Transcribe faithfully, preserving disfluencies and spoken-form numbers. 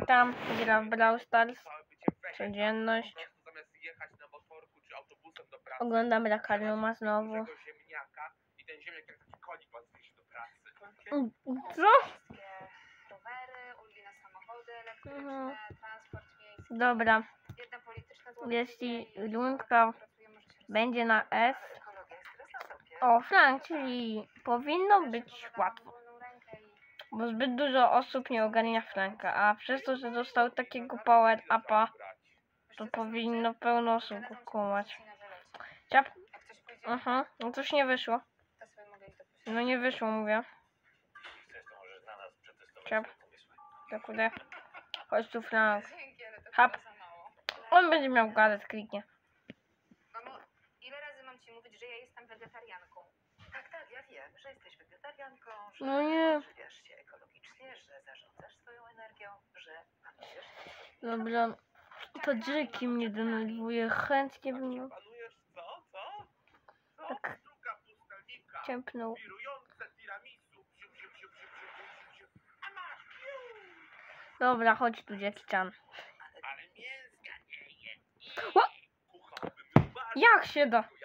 Witam, gra w Brawl Stars. Codzienność. Oglądam Lakariuma znowu. Co? Mhm. Dobra. Jeśli rundka będzie na S. O, Frank, czyli powinno być łatwo. Bo zbyt dużo osób nie ogarnia Franka, a przez to, że dostał takiego power upa, to powinno pełno osób go kumać. Ciap. Mhm, no coś nie wyszło. No nie wyszło, mówię. Ciap. Tak uda. Chodź tu, Frank. Hap. On będzie miał galet, kliknie. Mamo, ile razy mam ci mówić, że ja jestem wegetarianką? Tak, tak, ja wiem, że jesteś wegetarianką, że No nie. odżywiasz się ekologicznie, że zarządzasz swoją energią, że panujesz nad swoimi Dobra. To Jackie mnie denerwuje. Chętnie bym ją Co? Co? Co? tak Druga pustelnika. ciepnął. Wirujące tiramisu. Siu, siu, siu, siu, siu, siu, siu. A masz, piu. Dobra, chodź tu, Jackie Chan. Ale mięska nie je. O! Kuchałbym ją bardzo. Jak się da?